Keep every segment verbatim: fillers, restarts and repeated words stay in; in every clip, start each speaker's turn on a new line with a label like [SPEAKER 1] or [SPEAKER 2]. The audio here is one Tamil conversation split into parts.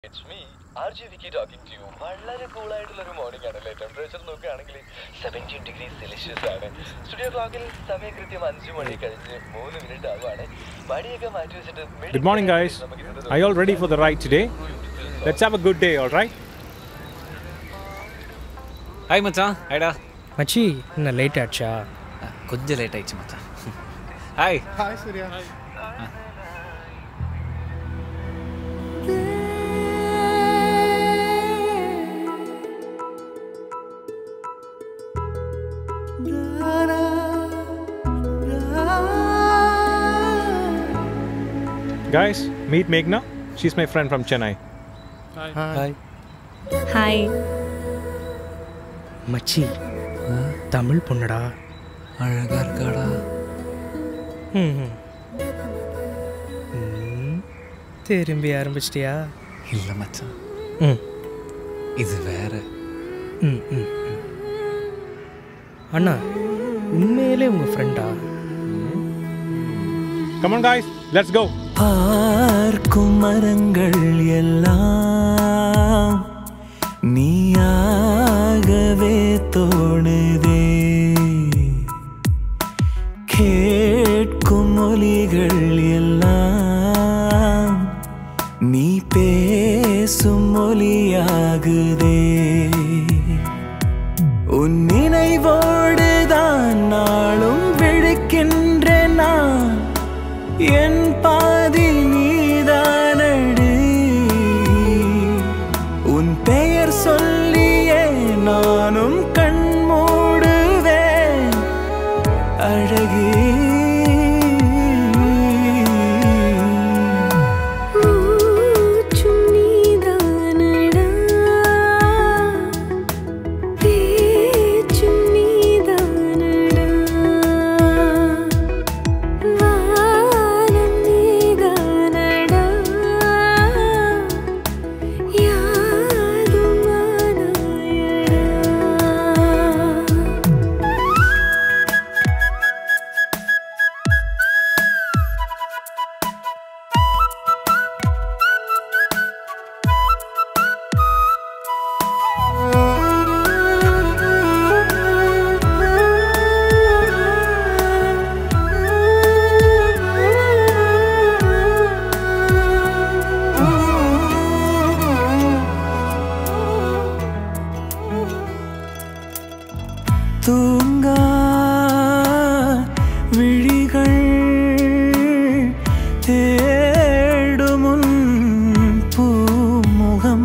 [SPEAKER 1] It's me, R J Vicky talking to you. വളരെ cool ആയിട്ടുള്ള ഒരു മോർണിംഗ് ആണല്ലേ. ടെമ്പറേച്ചർ നോക്കുകയാണെങ്കിൽ seventeen degrees Celsius ആണ്. സ്റ്റുഡിയോ ക്ലോക്കിൽ സമയം കൃത്യം അഞ്ച് മണി കഴിഞ്ഞ് മൂന്ന് മിനിറ്റ് ആവുകയാണ്. മടിയൊക്കെ മാറ്റി വെച്ചിട്ട്
[SPEAKER 2] Good morning, guys. Are you all ready for the ride today? Let's have a good day, all right?
[SPEAKER 3] Hi, மச்சான். ஹைடா.
[SPEAKER 4] மச்சி என்ன லேட் ஆச்சா?
[SPEAKER 3] கொஞ்சம் லேட் ஆயிடுச்சு மச்சான். Hi.
[SPEAKER 5] Hi Surya.
[SPEAKER 2] Guys, meet Meghna. She's my friend from Chennai.
[SPEAKER 5] Hi.
[SPEAKER 3] Hi.
[SPEAKER 6] Hi.
[SPEAKER 4] மச்சி தமிழ் பொண்ணுடா.
[SPEAKER 3] அழகா இருக்காடா.
[SPEAKER 4] ம் திரும்பி ஆரம்பிச்சிட்டியா?
[SPEAKER 3] இல்ல மச்சான்.
[SPEAKER 4] ம்
[SPEAKER 3] இது வேற.
[SPEAKER 4] ம் ம் அண்ணா உண்மையிலே உங்க ஃப்ரெண்டா?
[SPEAKER 2] Come on, guys. Let's go.
[SPEAKER 7] பார்க்கும் மரங்கள் எல்லாம் நீயாகவே தோணுதே, கேட்கும் ஒலிகள் எல்லாம் நீ பேசும் ஒலியாகுதே. உன் நினைவோடுதான் நாளும் விழிக்கின்றேன் நான், என் பாதி நீதானடி. உன் பெயர் சொல்லியே நானும் கண் மூடுவேன் அழகே. தூங்கா விழிகள் தேடுமுன் பூமுகம்,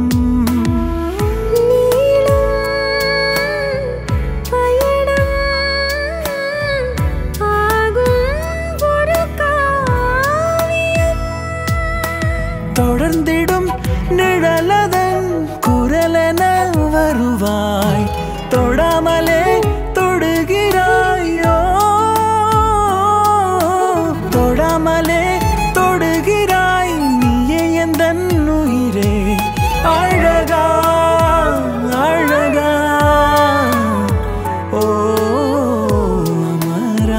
[SPEAKER 7] தொடர்ந்திடும் நிழலதன் குரலென வருவாய், தொடாமலே தொடுகிறாயோ, தொடாமலே தொடுகிறாய் நீயே எந்தன் உயிரே. அழகா அழகா ஓ அமரா.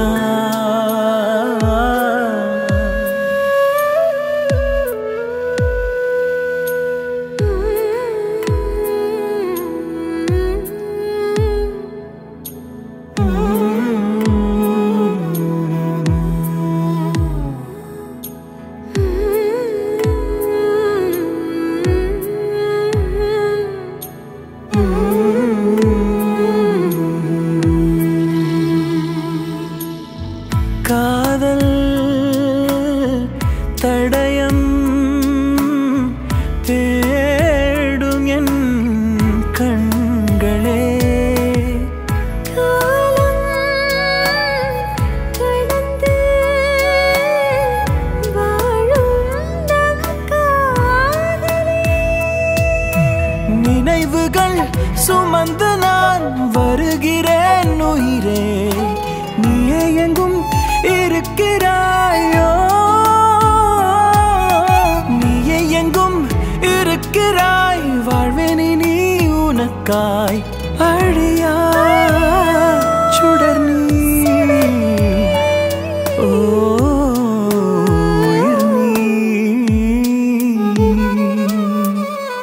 [SPEAKER 7] காதல் தடயம் தேடும் என் கண்களே, நினைவுகள் சுமந்து நான் வருகிறேன் உயிரே. நீயே எங்கும் இருக்கிறாயோ, நீயே எங்கும் இருக்கிறாய், வாழ்வேனே நீ உனக்காய். அழியா சுடர் நீ, ஓ உயிர் நீ.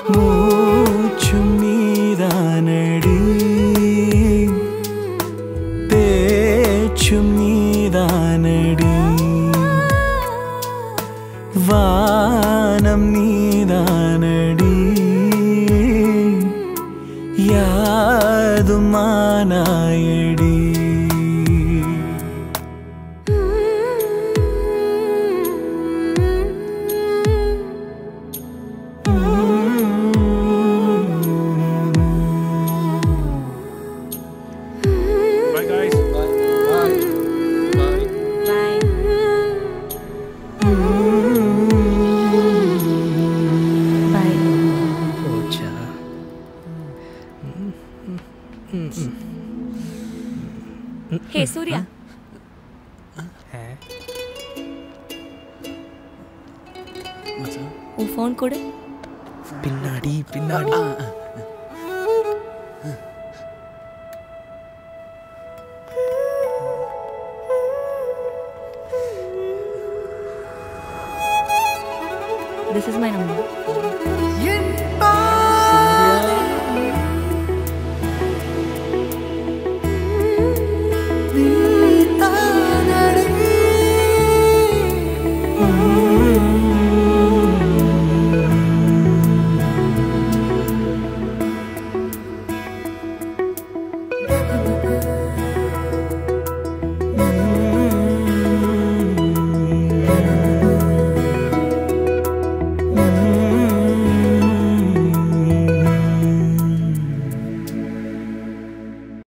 [SPEAKER 7] தானடி யாதும் மானாயடி
[SPEAKER 2] Bye guys. Bye. Bye. Bye.
[SPEAKER 5] Bye. Bye.
[SPEAKER 4] போச்சா
[SPEAKER 5] ஹே சூர்யா,
[SPEAKER 3] மச்சான்
[SPEAKER 5] உன் ஃபோன் கொடு.
[SPEAKER 4] பின்னாடி பின்னாடி
[SPEAKER 5] This is my number.
[SPEAKER 7] என் பா